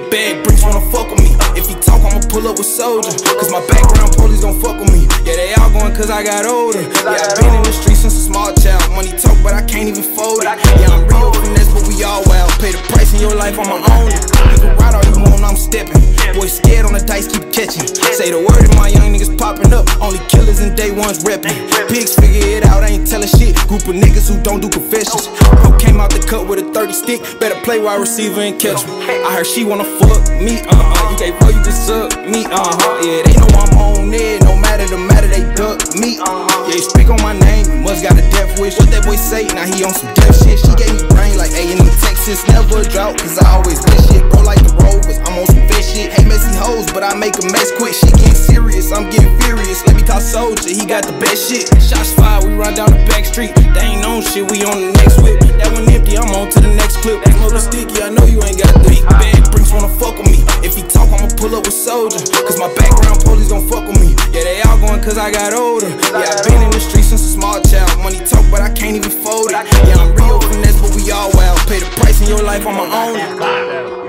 bag bricks wanna fuck with me. If he talk, I'ma pull up with soldier. Cause my background police gon' fuck with me. Yeah, they all going cause I got older. Yeah, I been in the streets since a small child. Money talk, but I can't even fold it. Yeah, I'm real finesse, but we all wild. Pay the price in your life, I'ma own it. You can ride all you want, I'm stepping. Boy scared on the dice, keep catching. Say the word and my young niggas popping up. Only killers and day ones reppin'. Pigs figure it out, I ain't telling shit. Group of niggas who don't do confessions. Bro came out the cut with a 30 stick. Better play wide receiver and catch me. I heard she wanna fuck me, You gave her, you just suck me, Yeah, they know I'm on it. No matter the matter, they duck me, Yeah, you speak on my name, you must got a death wish. What that boy say? Now he on some death shit. She gave me brain like A&M Texas. Never a drought, cause I always miss shit. Bro like the Rovers, I'm on some fish shit. Hate messy hoes, but I make a mess quick. She getting serious, I'm getting furious. Let me call Soldier, he got the best shit. Shots fired, we run down the back street. They ain't on shit, we on the next whip. That one empty, I'm on to the next clip. That motor sticky, I know you ain't got the bag bricks wanna fuck with me. If he talk, I'ma pull up with soldier. Cause my background police gon' fuck with me. Yeah, they all going cause I got older. Yeah, I been in the streets since a small child. Money talk, but I can't even fold it. Yeah, I'm real finesse, but we all wild. Pay the price in your life, I'ma own it.